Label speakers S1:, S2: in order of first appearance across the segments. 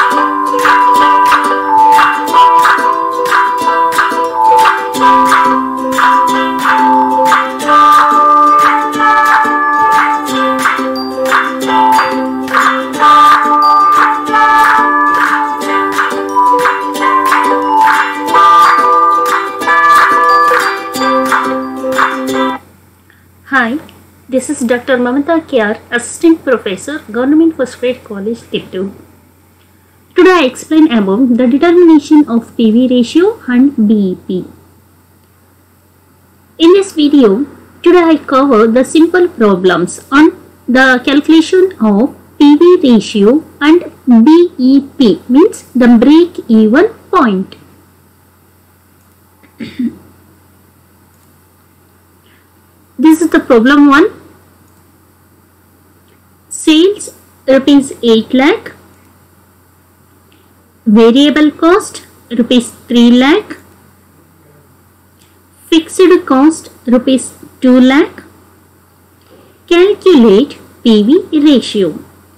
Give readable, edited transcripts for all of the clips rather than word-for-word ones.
S1: Hi, this is Dr. Mamata Kyar, Assistant Professor, Government First Grade College, Tiptu. Today I explain about the determination of PV ratio and BEP. In this video, today I cover the simple problems on the calculation of PV ratio and BEP, means the break-even point. This is the problem 1. Sales rupees 8 lakh, variable cost rupees 3 lakh, fixed cost rupees 2 lakh. Calculate PV ratio.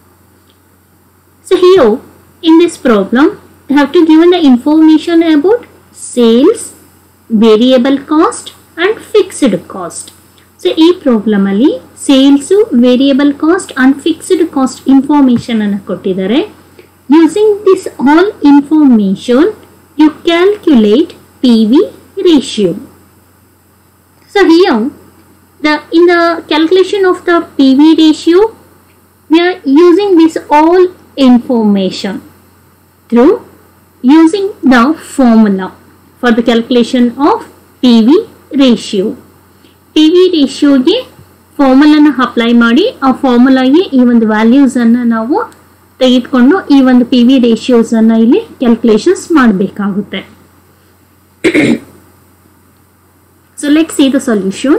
S1: So here in this problem, you have to given the information about sales, variable cost and fixed cost. So, ಈ problem ಅಲ್ಲಿ sales, variable cost and fixed cost information ಅನ್ನು ಕೊಟ್ಟಿದ್ದಾರೆ. Using this all information you calculate PV ratio. So here in the calculation of the PV ratio, we are using this all information through using the formula for the calculation of PV ratio. PV ರೇಷಿಯೋಗೆ ಫಾರ್ಮುಲಾನ apply ಮಾಡಿ ಆ ಫಾರ್ಮುಲಾಗೆ ಈ ಒಂದು values ಅನ್ನು ನಾವು ತೆಗೆದುಕೊಂಡು ಈ ಒಂದು PV ರೇಷಿಯೋಸ್ ಅನ್ನು ಇಲ್ಲಿ ಕ್ಯಾಲ್ಕುಲೇಷನ್ಸ್ ಮಾಡಬೇಕಾಗುತ್ತೆ. So let's see the solution.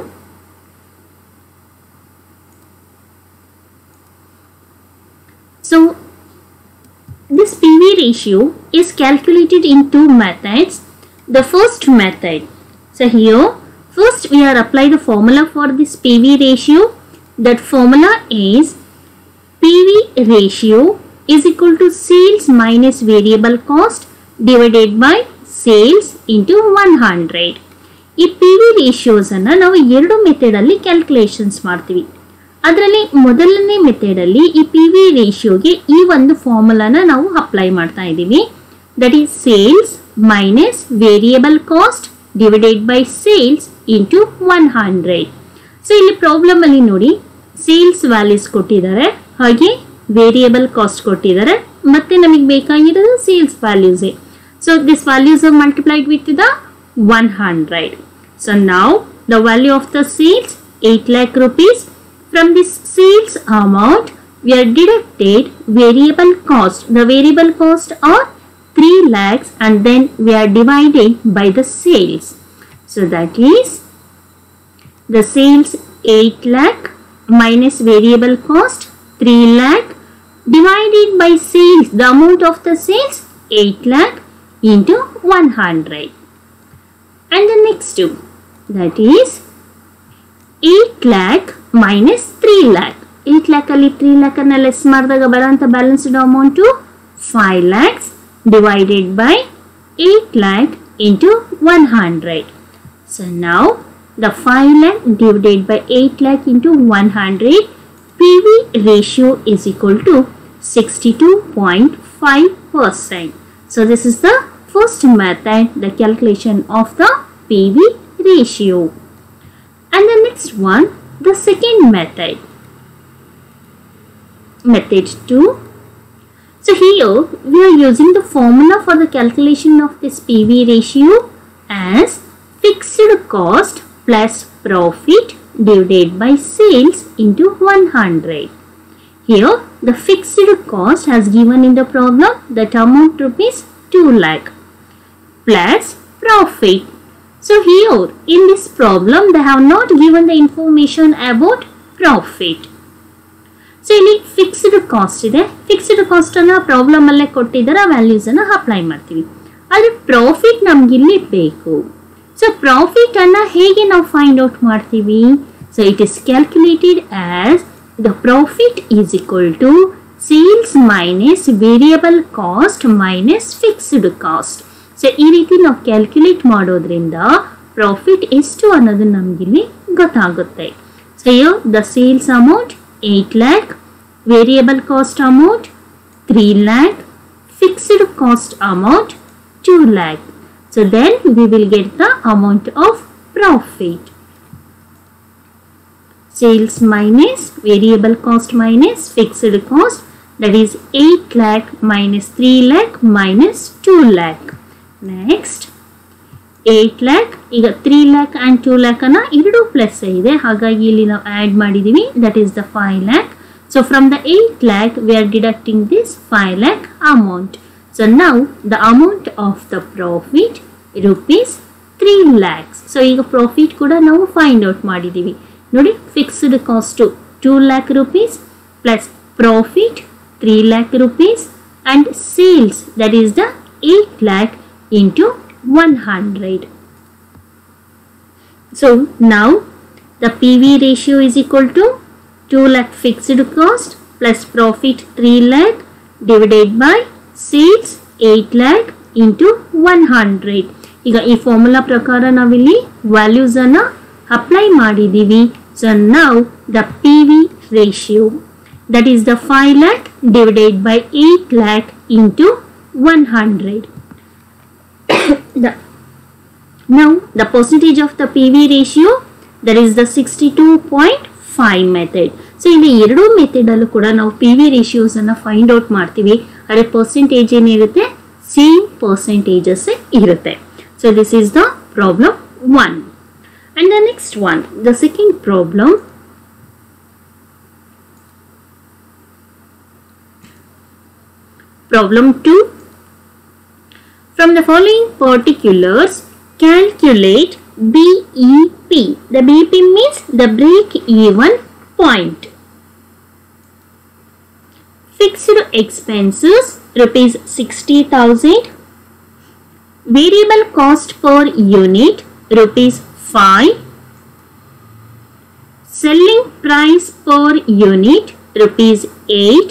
S1: So this PV ratio is calculated in two methods. The first method, so here first we are apply the formula for this PV ratio. That formula is PV ratio is equal to sales minus variable cost divided by sales into 100. ಈ PV ratios ಅನ್ನು ನಾವು ಎರಡು method ಅಲ್ಲಿ calculations ಮಾಡ್ತೀವಿ. ಅದರಲ್ಲಿ ಮೊದಲನೇ method ಅಲ್ಲಿ ಈ PV ರೇಷಿಯೋಗೆ ಈ ಒಂದು ಫಾರ್ಮುಲಾನ ನಾವು ಅಪ್ಲೈ ಮಾಡ್ತಾ ಇದ್ದೀವಿ. That is sales minus variable cost divided by sales into 100. So ಇಲ್ಲಿ ಪ್ರಾಬ್ಲಮ್ ಅಲ್ಲಿ ನೋಡಿ ಸೇಲ್ಸ್ ವ್ಯಾಲ್ಯೂಸ್ ಕೊಟ್ಟಿದ್ದಾರೆ, ಹಾಗೆ ವೇರಿಯಬಲ್ ಕಾಸ್ಟ್ ಕೊಟ್ಟಿದ್ದಾರೆ, ಮತ್ತೆ ನಮಗೆ ಬೇಕಾಗಿರೋದು sales values. So this values are multiplied with the 100. So now the value of the sales 8 lakh rupees. From this sales amount we are deducted variable cost. The variable cost are 3 lakhs and then we are divided by the sales. So that is the sales 8 lakh minus variable cost 3 lakh divided by sales, the amount of the sales 8 lakh into 100. And the next two, that is 8 lakh minus 3 lakh. 8 lakh ಅಲ್ಲಿ 3 lakh ಅನ್ನು less ಮಾಡಿದಾಗ ಬರುವಂತ balanced amount 5 lakhs divided by 8 lakh into 100. So now the 5 lakh divided by 8 lakh into 100, PV ratio is equal to 62.5%. So this is the first method, the calculation of the PV ratio. And the next one, the second method, method 2. So here we are using the formula for the calculation of this PV ratio as fixed cost plus profit divided by sales into 100. Here the fixed cost has given in the problem that amount rupees 2 lakh plus profit. So here in this problem they have not given the information about profit. So ಇಲ್ಲಿ fixed cost ಇದೆ, fixed cost ಅನ್ನ problem ಅಲ್ಲೇ ಕೊಟ್ಟಿದ್ದಾರೆ, values ಅನ್ನ apply ಮಾಡ್ತೀವಿ. ಆದ್ರೆ profit ನಮ್ಗೆ ಇಲ್ಲಿ ಬೇಕು. ಸೊ ಪ್ರಾಫಿಟ್ ಅನ್ನ ಹೇಗೆ ನಾವು ಫೈಂಡ್ ಔಟ್ ಮಾಡ್ತೀವಿ? So it is calculated as the profit is equal to sales minus variable cost minus fixed cost. So ಈ ರೀತಿ ನಾವು ಕ್ಯಾಲ್ಕುಲೇಟ್ ಮಾಡೋದ್ರಿಂದ ಪ್ರಾಫಿಟ್ ಎಷ್ಟು ಅನ್ನೋದು ನಮಗಿಲ್ಲಿ ಗೊತ್ತಾಗುತ್ತೆ. So the sales amount 8 lakh, variable cost amount 3 lakh, fixed cost amount 2 lakh. So then we will get the amount of profit. Sales minus variable cost minus fixed cost, that is 8 lakh minus 3 lakh minus 2 lakh. Next 8 lakh, ಈಗ 3 lakh and 2 lakh ಅನ್ನ ಎರಡು plus ಇದೆ, ಹಾಗಾಗಿ ಇಲ್ಲಿ ನಾವು add ಮಾಡಿದೀವಿ, that is the 5 lakh. So from the 8 lakh we are deducting this 5 lakh amount. So now the amount of the profit rupees 3 lakhs. So ಈಗ profit ಕೂಡ ನಾವು ಫೈಂಡ್ ಔಟ್ ಮಾಡಿದೀವಿ ನೋಡಿ. Fixed cost 2 lakh rupees plus profit 3 lakh rupees and sales, that is the 8 lakh into 100. So now the PV ratio is equal to 2 lakh fixed cost plus profit 3 lakh divided by sales 8 lakh into 100. ಈಗ ಈ formula ಪ್ರಕಾರ ನಾವಿಲ್ಲಿ values ಅನ್ನ apply ಮಾಡಿದೀವಿ. So now the PV ratio, that is the 5 lakh divided by 8 lakh into 100. Now the percentage of the PV ratio, that is the 62.5 method. So ಇಲ್ಲಿ ಎರಡು method ಅಲ್ಲೂ ಕೂಡ ನಾವು PV ರೇಷಿಯೋಸ್ ಅನ್ನ ಫೈಂಡ್ ಔಟ್ ಮಾಡ್ತೀವಿ. ಅದೇ percentage ಏನಿರುತ್ತೆ, same percentages ಇರುತ್ತೆ. So this is the problem 1. And the next one, the second problem, problem 2. From the following particulars, calculate BEP. The BEP means the break-even point. Fixed expenses rupees 60,000. Variable cost per unit rupees 5. Selling price per unit rupees 8.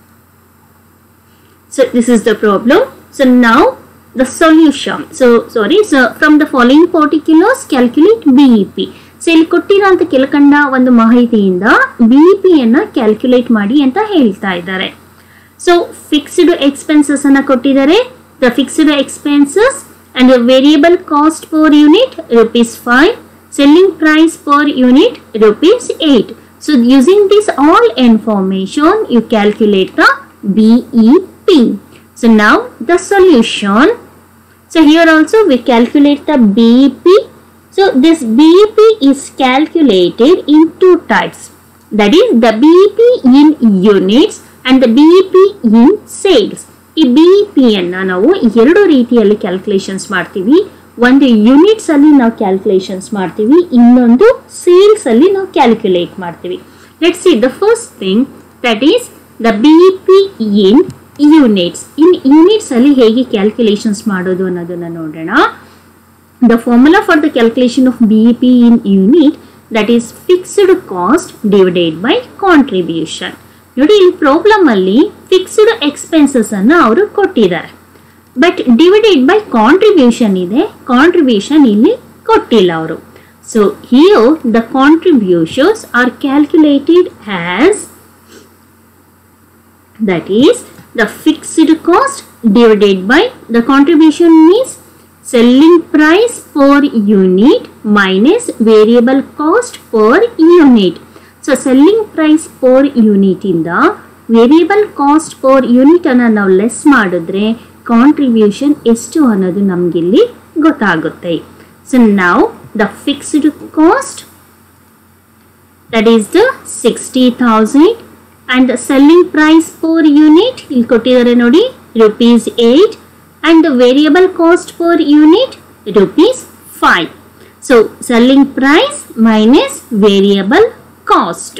S1: So this is the problem. So now the solution. So from the following particulars calculate BEP. So ಇಲ್ಲಿ ಕೊಟ್ಟಿರೋಂಥ ಕೆಳಕಂಡ ಒಂದು ಮಾಹಿತಿಯಿಂದ BEP ಅನ್ನ calculate ಮಾಡಿ ಅಂತ ಹೇಳ್ತಾ ಇದ್ದಾರೆ. ಸೊ ಫಿಕ್ಸ್ಡ್ ಎಕ್ಸ್ಪೆನ್ಸಸ್ ಅನ್ನ ಕೊಟ್ಟಿದ್ದಾರೆ. The fixed expenses and variable cost per unit rupees 5, selling price per unit rupees 8. So using this all information you calculate the BEP. So now the solution. So here also we calculate the BEP. So this BEP is calculated in two types, that is the BEP in units and the BEP in sales. ಈ BEP ಅನ್ನ ನಾವು ಎರಡು ರೀತಿಯಲ್ಲಿ calculations ಮಾಡ್ತೀವಿ. ಒಂದು units ಅಲ್ಲಿ ನಾವು calculations ಮಾಡ್ತೀವಿ, ಇನ್ನೊಂದು ಸೇಲ್ಸ್ ಅಲ್ಲಿ ನಾವು ಕ್ಯಾಲ್ಕುಲೇಟ್ ಮಾಡ್ತೀವಿ. Let's see the first thing, that is the BEP in units. In units ಅಲ್ಲಿ ಹೇಗೆ ಕ್ಯಾಲ್ಕುಲೇಷನ್ಸ್ ಮಾಡೋದು ಅನ್ನೋದನ್ನ ನೋಡೋಣ. The formula for the calculation of BEP in unit, that is fixed cost divided by contribution. ನೋಡಿ ಇಲ್ಲಿ problem ಅಲ್ಲಿ fixed expenses ಅನ್ನ ಅವರು ಕೊಟ್ಟಿದ್ದಾರೆ, ಬಟ್ ಡಿವೈಡೆಡ್ ಬೈ ಕಾಂಟ್ರಿಬ್ಯೂಷನ್ ಇದೆ, ಕಾಂಟ್ರಿಬ್ಯೂಷನ್ ಇಲ್ಲಿ ಕೊಟ್ಟಿಲ್ಲ ಅವರು. So here the contributions are calculated as, that is the fixed cost divided by the contribution means selling price per unit minus variable cost per unit. So selling price per unit ಇಂದ variable cost per unit ಅನ್ನ ನಾವು less ಮಾಡಿದ್ರೆ contribution ಎಷ್ಟು ಅನ್ನೋದು ನಮಗಿಲ್ಲಿ ಗೊತ್ತಾಗುತ್ತೆ. So now the fixed cost, that is the 60,000, and the selling price per unit ಇಲ್ಲಿ ಕೊಟ್ಟಿದ್ದಾರೆ ನೋಡಿ rupees 8, and the variable cost per unit rupees 5. So selling price minus variable cost,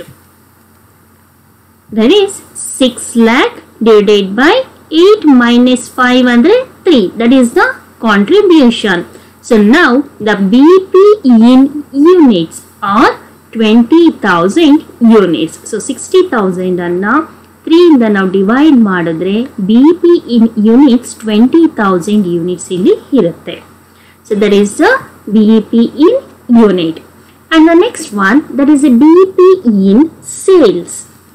S1: that is 6 lakh divided by 8 minus 5 under 3, that is the contribution. So now the BEP in units are 20,000 units. So 60,000 anna 3 ಇಂದ ನಾವು divide ಮಾಡಿದ್ರೆ BEP in units 20,000 units ಇಲ್ಲಿ ಇರುತ್ತೆ. So that is the BEP in unit. And the next one, that is a BEP in sales.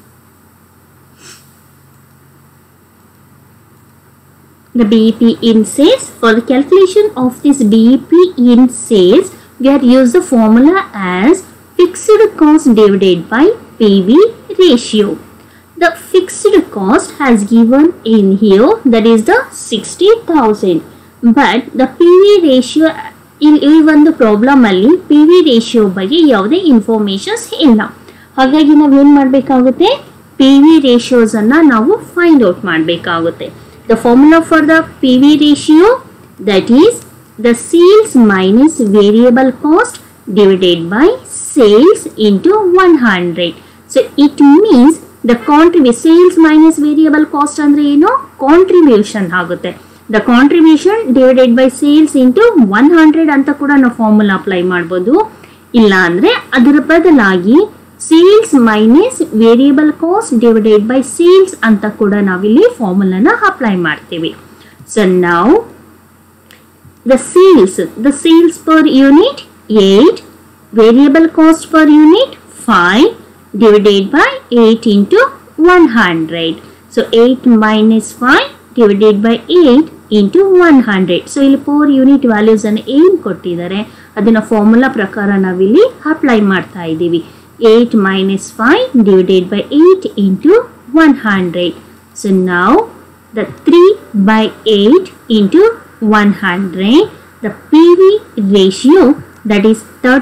S1: The BEP in sales, for the calculation of this BEP in sales, we are use the formula as fixed cost divided by PV ratio. The fixed cost has given in here, that is the 60,000, but the PV ratio ಈ ಒಂದು problem ಅಲ್ಲಿ PV ratio ಬಗ್ಗೆ ಯಾವುದೇ informations ಇಲ್ಲ. ಹಾಗಾಗಿ ನಾವು ಏನು ಮಾಡಬೇಕಾಗುತ್ತೆ, PV ರೇಷಿಯೋಸ್ ಅನ್ನ ನಾವು ಫೈಂಡ್ ಔಟ್ ಮಾಡಬೇಕಾಗುತ್ತೆ. The formula for the PV ratio, that is the sales minus variable cost divided by sales into 100. So it means the sales minus variable cost ಅಂದ್ರೆ ಏನು, ಕಾಂಟ್ರಿಬ್ಯೂಷನ್ ಆಗುತ್ತೆ. The contribution divided by sales into 100 ಅಂತ ಕೂಡ ನಾವು formula apply ಮಾಡ್ಬೋದು. ಇಲ್ಲ ಅಂದ್ರೆ ಅದರ ಬದಲಾಗಿ sales minus variable cost divided by sales ಅಂತ ಕೂಡ ನಾವಿಲ್ಲಿ ಫಾರ್ಮುಲಾನ ಅಪ್ಲೈ ಮಾಡ್ತೀವಿ. ಸೊ ನಾವು the sales per unit 8, variable cost per unit 5 divided by 8 into 100. So 8 minus 5 divided by 8 into 100. So ಇಲ್ಲಿ per unit values ಅನ್ನು ಏನು ಕೊಟ್ಟಿದ್ದಾರೆ ಅದನ್ನ ಫಾರ್ಮುಲಾ ಪ್ರಕಾರ ನಾವಿಲ್ಲಿ ಅಪ್ಲೈ ಮಾಡ್ತಾ ಇದ್ದೀವಿ. 8 minus 5 divided by 8 into 100. So now the 3 by 8 into 100, the PV ratio, that is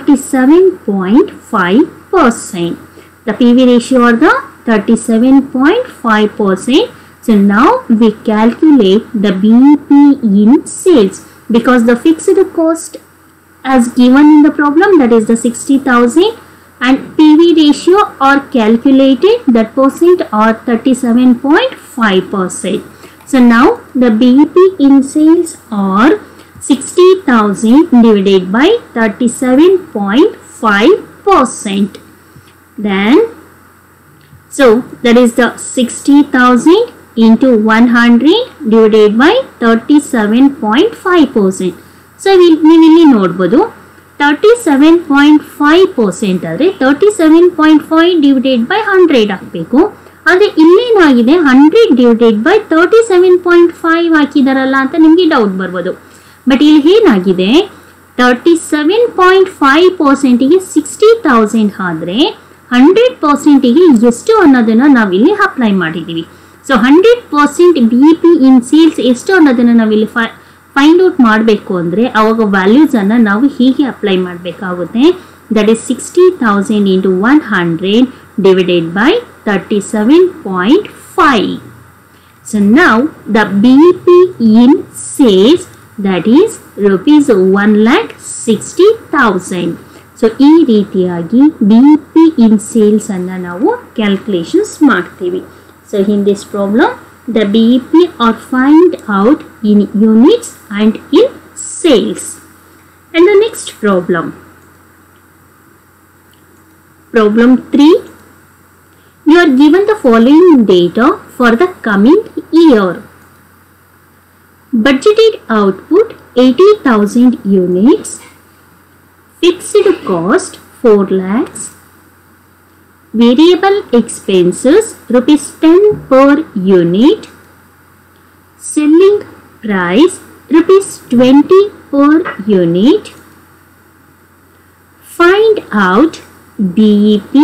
S1: 37.5%. The PV ratio or the 37.5%. So now we calculate the BEP in sales, because the fixed cost as given in the problem, that is the 60,000, and PV ratio are calculated, that percent or 37.5%. So now the BEP in sales are 60,000 divided by 37.5%. Then so that is the 60,000 into 100 divided by 37.5%. So ನೀವಿಲ್ಲಿ ನೋಡ್ಬೋದು 37.5% ಆದರೆ 37.5 divided by 100 ಹಾಕಬೇಕು. ಆದರೆ ಇಲ್ಲೇನಾಗಿದೆ 100 divided by 37.5 ಹಾಕಿದಾರಲ್ಲ ಅಂತ ನಿಮಗೆ doubt ಬರ್ಬೋದು. But ಇಲ್ಲಿ ಏನಾಗಿದೆ 37.5%ಗೆ 60,000 ಆದರೆ 100%ಗೆ ಎಷ್ಟು ಅನ್ನೋದನ್ನ ನಾವಿಲ್ಲಿ ಅಪ್ಲೈ ಮಾಡಿದ್ದೀವಿ. ಸೊ 100% BEP ಇನ್ ಸೇಲ್ಸ್ ಎಷ್ಟು ಅನ್ನೋದನ್ನ ನಾವಿಲ್ಲಿ ಫೈಂಡ್ ಔಟ್ ಮಾಡಬೇಕು ಅಂದರೆ ಅವಾಗ ವ್ಯಾಲ್ಯೂಸ್ ಅನ್ನ ನಾವು ಹೀಗೆ ಅಪ್ಲೈ ಮಾಡಬೇಕಾಗುತ್ತೆ. That is 60,000 into 100 divided by 37.5. So now the BEP in sales, that is rupees 1,60,000. So ಈ ರೀತಿಯಾಗಿ BEP in sales ಅನ್ನು ನಾವು ಕ್ಯಾಲ್ಕುಲೇಷನ್ಸ್ ಮಾಡ್ತೀವಿ. So in this problem, the BEP are find out in units and in sales. And the next problem, problem 3, you are given the following data for the coming year. Budgeted output 80,000 units, fixed cost 4 lakhs, variable expenses rupees 10 per unit, selling price rupees 20 per unit. Find out BEP.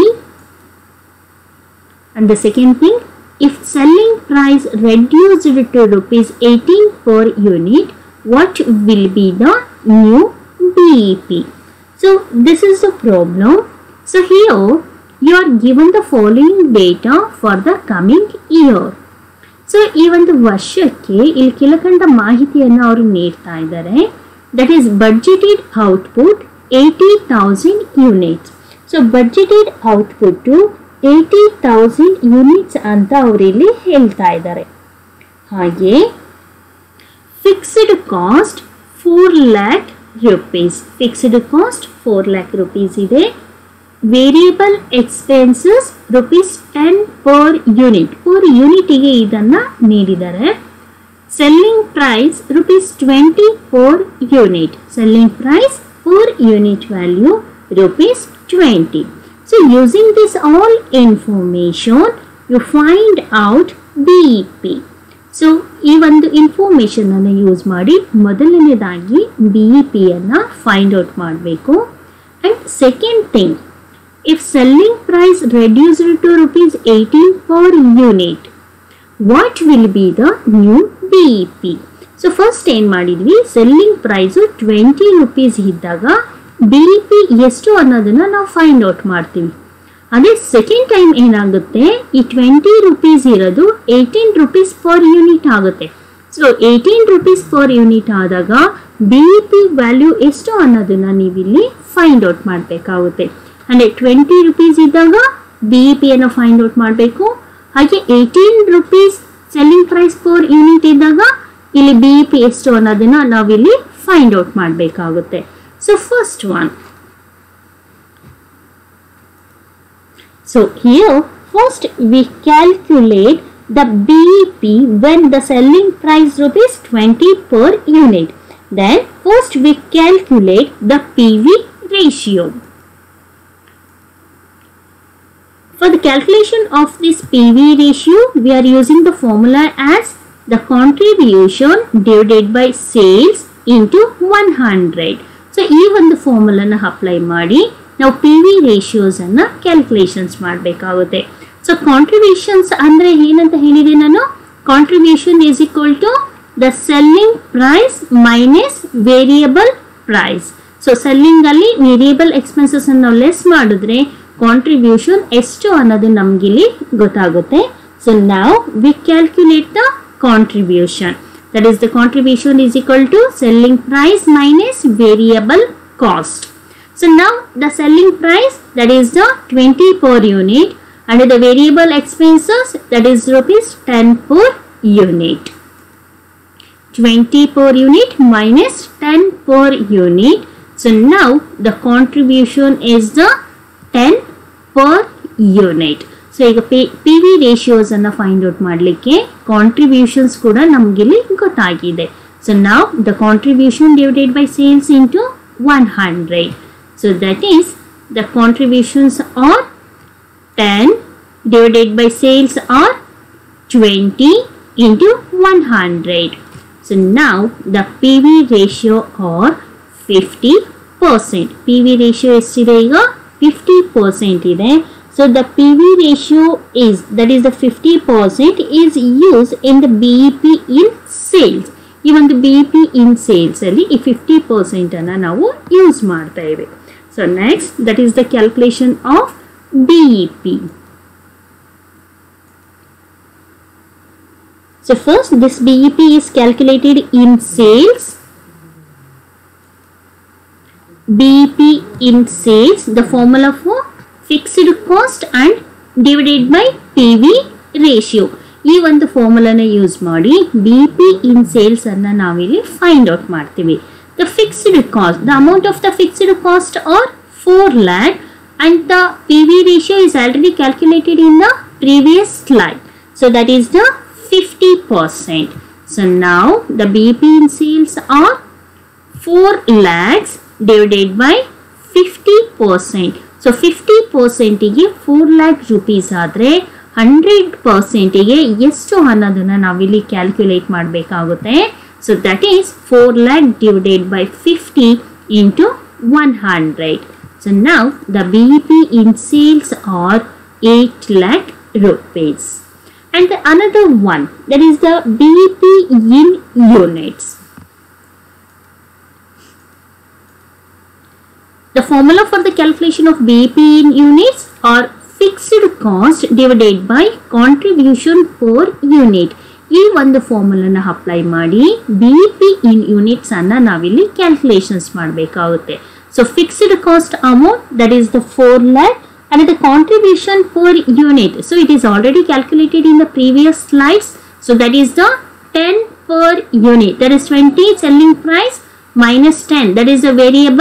S1: And the second thing, if selling price reduced to rupees 18 per unit, what will be the new BEP? So this is the problem. So here you are given the following data for the coming year. So ಈ ಒಂದು ವರ್ಷಕ್ಕೆ ಇಲ್ಲಿ ಕೆಳಕಂಡ ಮಾಹಿತಿಯನ್ನು ಅವರು ನೀಡ್ತಾ ಇದ್ದಾರೆ. That is budgeted output 80,000 units. So budgeted output to 80,000 units ಅಂತ ಅವರು ಇಲ್ಲಿ ಹೇಳ್ತಾ ಇದ್ದಾರೆ. ಹಾಗೆ fixed cost 4 lakh rupees. Fixed cost 4 lakh rupees ಇದೆ. ವೇರಿಯಬಲ್ ಎಕ್ಸ್ಪೆನ್ಸಸ್ ₹10 per unit ಗೆ ಇದನ್ನ ನೀಡಿದ್ದಾರೆ. Selling price ₹20 per unit. Selling price per unit value ₹20. So using this all information you find out BEP. So ಈ ಒಂದು information ಅನ್ನು use ಮಾಡಿ ಮೊದಲನೇದಾಗಿ BEP ಅನ್ನು ಫೈಂಡ್ ಔಟ್ ಮಾಡಬೇಕು. And second thing, if selling price reduced to ₹18 per unit, what will be the new BEP? So first ಏನು ಮಾಡಿದ್ವಿ, selling price ₹20 ಇದ್ದಾಗ BEP ಎಷ್ಟು ಅನ್ನೋದನ್ನ ನಾವು ಫೈಂಡ್ ಔಟ್ ಮಾಡ್ತೀವಿ. ಅದೇ ಸೆಕೆಂಡ್ ಟೈಮ್ ಏನಾಗುತ್ತೆ, ಈ ₹20 ಇರೋದು ₹18 per unit ಆಗುತ್ತೆ. ಸೊ ₹18 per unit ಆದಾಗ BEP ವ್ಯಾಲ್ಯೂ ಎಷ್ಟು ಅನ್ನೋದನ್ನ ನೀವಿಲ್ಲಿ ಫೈಂಡ್ ಔಟ್ ಮಾಡಬೇಕಾಗುತ್ತೆ. ಅಂದರೆ ₹20 ಇದ್ದಾಗ BEP ಅನ್ನು ಫೈಂಡ್ ಔಟ್ ಮಾಡಬೇಕು. ಹಾಗೆ ₹18 ಸೆಲ್ಲಿಂಗ್ ಪ್ರೈಸ್ ಪರ್ ಯೂನಿಟ್ ಇದ್ದಾಗ ಇಲ್ಲಿ BEP ಎಷ್ಟು ಅನ್ನೋದನ್ನ ನಾವಿಲ್ಲಿ ಫೈಂಡ್ ಔಟ್ ಮಾಡಬೇಕಾಗುತ್ತೆ. So first one, so here first we calculate the BEP when the selling price ₹20 per unit. Then first we calculate the PV ratio. For the calculation of this PV ratio we are using the formula as the contribution divided by sales into 100. So ಈ ಒಂದು ಫಾರ್ಮುಲಾನ apply ಮಾಡಿ ನಾವು PV ratios ಅನ್ನ calculations ಮಾಡಬೇಕಾಗುತ್ತೆ. So contributions ಅಂದ್ರೆ ಏನಂತ ಹೇಳಿದೆ ನಾನು, contribution is equal to the selling price minus variable price. So selling ಅಲ್ಲಿ ವೇರಿಯಬಲ್ ಎಕ್ಸ್ಪೆನ್ಸಸ್ ಅನ್ನು ನಾವು ಲೆಸ್ ಮಾಡಿದ್ರೆ ಕಾಂಟ್ರಿಬ್ಯೂಷನ್ ಎಷ್ಟು ಅನ್ನೋದು ನಮ್ಗಿಲ್ಲಿ ಗೊತ್ತಾಗುತ್ತೆ. ಸೊ ನಾವು we calculate the contribution, that is the contribution is equal to selling price minus variable cost. So now the selling price, that is the 20 per unit, and the variable expenses, that is ₹10 per unit. 20 per unit minus 10 per unit. So now the contribution is the 10 per unit. So ಈಗ PV ratios ಅನ್ನು find out ಮಾಡಲಿಕ್ಕೆ contributions ಕೂಡ ನಮಗಿಲ್ಲಿ ಗೊತ್ತಾಗಿದೆ. So now the contribution divided by sales into 100. So that is the contributions are 10 divided by sales are 20 into 100. So now the PV ratio are 50%. PV ratio ಎಷ್ಟಿದೆ ಈಗ 50% ಇದೆ. So the PV ratio is, that is the 50% is used in the BEP in sales. ಈ ಒಂದು BEP in sales ಅಲ್ಲಿ ಈ 50% ಅನ್ನು ನಾವು use ಮಾಡ್ತಾ ಇವೆ. So next, that is the calculation of BEP. So first this BEP is calculated in sales. BEP in sales, the formula for fixed cost and divided by PV ratio. ಈ ಒಂದು ಫಾರ್ಮುಲಾನ use ಮಾಡಿ BEP in sales ಅನ್ನು ನಾವಿಲ್ಲಿ find out ಮಾಡ್ತೀವಿ. The fixed cost, the amount of the fixed cost are 4 lakh and the PV ratio is already calculated in the previous slide. So that is the 50%. So now the BEP in sales are 4 lakhs divided by 50%. So 50% ಗೆ 4 lakh rupees ಆದರೆ 100% ಗೆ ಎಷ್ಟು ಅನ್ನೋದನ್ನ ನಾವಿಲ್ಲಿ calculate ಮಾಡಬೇಕಾಗುತ್ತೆ. So that is 4 lakh divided by 50 into 100. So now the BEP in sales are 8 lakh rupees. And the another one, that is the BEP in units. The formula for the calculation of BEP in units are fixed cost divided by contribution per unit. ಈ ಒಂದು ಫಾರ್ಮುಲಾನ apply ಮಾಡಿ BEP in units ಅನ್ನ ನಾವಿಲ್ಲಿ calculations ಮಾಡಬೇಕಾಗುತ್ತೆ. So fixed cost amount, that is the 4 lakh, and the contribution per unit, so it is already calculated in the previous slides. So that is the 10 per unit, that is 20 selling price minus 10, that is the variable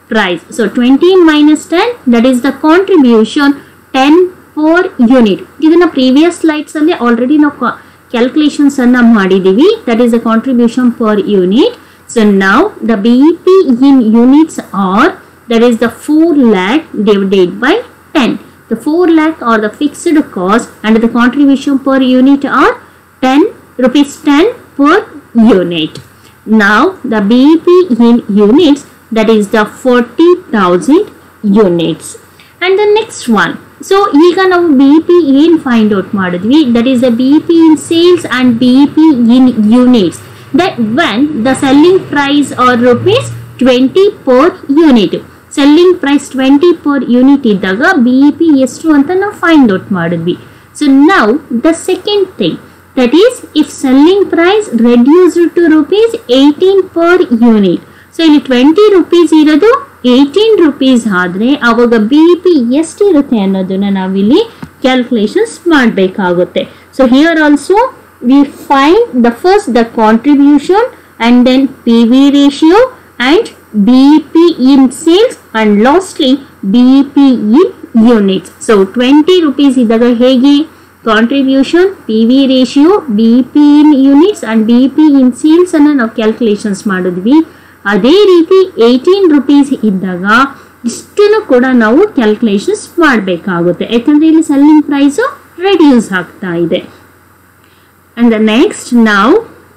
S1: price. So 20 minus 10, that is the contribution 10 per unit. ಇದನ್ನ previous slides ಅಲ್ಲಿ already ನಾವು calculations ಅನ್ನ ಮಾಡಿದೀವಿ. That is the contribution per unit. So now the BEP in units are, that is the 4 lakh divided by 10. The 4 lakh are the fixed cost and the contribution per unit are 10 rupees 10 per unit. Now the BEP in units, that is the 40,000 units. And the next one, so ಈಗ ನಾವು BEP ಏನು find out ಮಾಡಿದ್ವಿ, that is the BEP in sales and BEP in units, that when the selling price or rupees 20 per unit, selling price 20 per unit ಇದ್ದಾಗ BEP ಎಷ್ಟು ಅಂತ ನಾವು find out ಮಾಡಿದ್ವಿ. So now the second thing, that is if selling price reduced to rupees 18 per unit, so ಇಲ್ಲಿ 20 rupees ಇರೋದು 18 rupees ಆದ್ರೆ ಅವಾಗ BEP ಎಷ್ಟು ಇರುತ್ತೆ ಅನ್ನೋದನ್ನ ನಾವಿಲ್ಲಿ ಕ್ಯಾಲ್ಕುಲೇಷನ್ಸ್ ಮಾಡಬೇಕಾಗುತ್ತೆ. So here also we find the first the contribution and then PV ratio and BEP in sales and lastly BEP in units. So 20 rupees ಇದ್ದಾಗ ಹೇಗೆ contribution, PV ratio, BEP in units and BEP in sales ಅನ್ನು ನಾವು calculations ಮಾಡಿದ್ವಿ. ಅದೇ ರೀತಿ 18 rupees ಇದ್ದಾಗ ಇಷ್ಟನ್ನು ಕೂಡ ನಾವು ಕ್ಯಾಲ್ಕುಲೇಷನ್ಸ್ ಮಾಡಬೇಕಾಗುತ್ತೆ, ಯಾಕಂದ್ರೆ ಇಲ್ಲಿ ಸೆಲ್ಲಿಂಗ್ ಪ್ರೈಸ್ ರೆಡ್ಯೂಸ್ ಆಗ್ತಾ ಇದೆ. And the next, now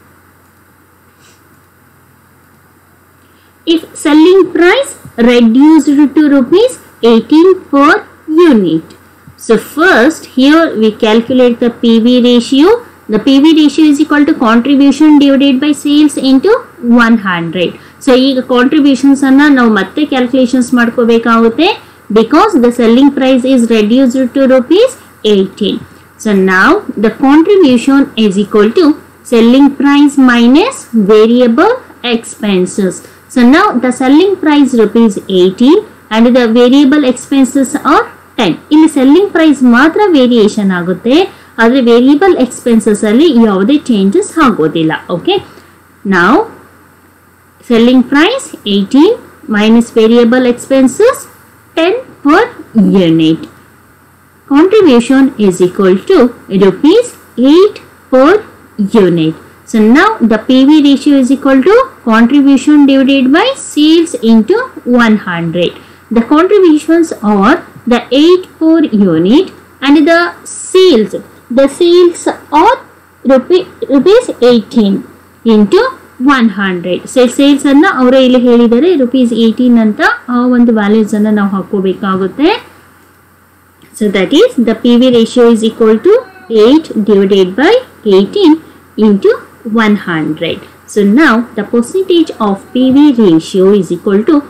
S1: if selling price reduced to rupees 18 per unit, so first here we calculate the PV ratio. The PV ratio is equal to contribution divided by sales into 100. So ಈಗ contributions ಅನ್ನ ನಾವು ಮತ್ತೆ calculations ಮಾಡ್ಕೋಬೇಕಾಗುತ್ತೆ because the selling price is reduced to rupees 18. So now the contribution is equal to selling price minus variable expenses. So now the selling price rupees 18 and the variable expenses are 10. ಇಲ್ಲಿ selling price ಮಾತ್ರ variation ಆಗುತ್ತೆ, ಆದರೆ variable expenses ಅಲ್ಲಿ ಯಾವುದೇ changes ಆಗೋದಿಲ್ಲ. Okay, now selling price 18 minus variable expenses 10 per unit. Contribution is equal to rupees 8 per unit. So now the PV ratio is equal to contribution divided by sales into 100. The contributions are the 8 per unit and the sales are rupees 18 into 100. So sales ಅನ್ನ ಅವರೇ ಇಲ್ಲಿ ಹೇಳಿದರೆ rupees 18 ಅಂತ ಆ ಒಂದು values ಅನ್ನ ನಾವು ಹಾಕೋಬೇಕಾಗುತ್ತೆ. So that is the PV ratio is equal to 8 divided by 18 into 100. So now the percentage of PV ratio is equal to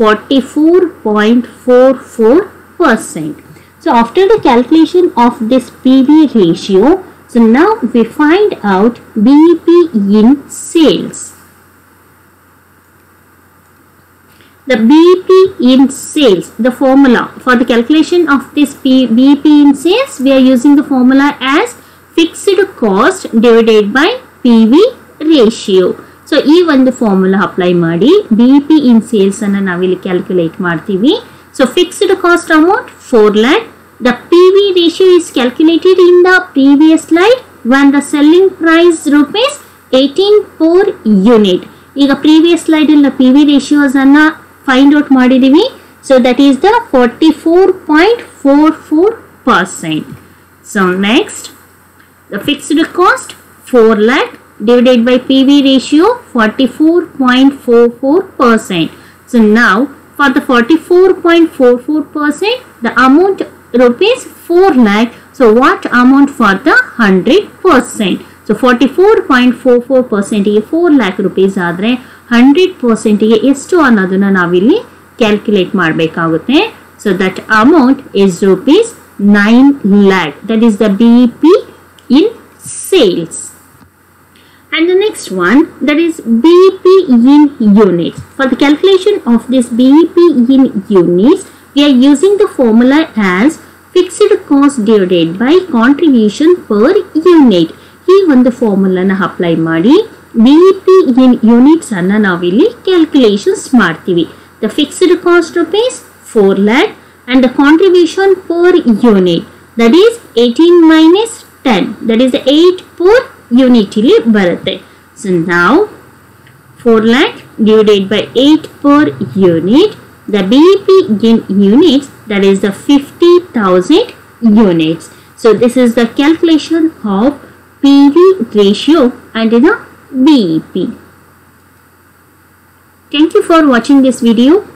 S1: 44.44%. So after the calculation of this PV ratio, so now we find out BEP in sales. The BEP in sales, the formula for the calculation of this BEP in sales, we are using the formula as fixed cost divided by PV ratio. So ಈ ಒಂದು formula apply ಮಾಡಿ BEP in sales ಅನ್ನು ನಾವಿಲ್ಲಿ calculate ಮಾಡ್ತೀವಿ. So fixed cost amount 4 lakh. The PV ratio is calculated in the previous slide when the selling price rupees 18 per unit. ಈಗ previous slide ಅಲ್ಲಿ PV ratios ಅನ್ನ find out ಮಾಡಿದೀವಿ. So that is the 44.44%. So next, the fixed cost 4 lakh divided by PV ratio 44.44%. So now for the 44.44%, the amount rupees 4 lakh. So what amount for the 100%? So 44.44% ಗೆ 4 lakh rupees ಆದರೆ 100% ಗೆ ಎಷ್ಟು ಅನ್ನೋದನ್ನ ನಾವಿಲ್ಲಿ calculate ಮಾಡಬೇಕಾಗುತ್ತೆ. So that amount is rupees 9 lakh. That is the BEP in sales. And the next one, that is BEP in units. For the calculation of this BEP in units, we are using the formula as fixed cost divided by contribution per unit. ಈ ಒಂದು ಫಾರ್ಮುಲಾನ apply ಮಾಡಿ BEP in units ಅನ್ನ ನಾವಿಲ್ಲಿ calculations ಮಾಡ್ತೀವಿ. The fixed cost rupees 4 lakh and the contribution per unit, that is 18 minus 10, that is 8 per unit ಇಲ್ಲಿ ಬರುತ್ತೆ. So now 4 lakh divided by 8 per unit, the BEP in units, that is the 50,000 units. So this is the calculation of PV ratio and the BEP. Thank you for watching this video.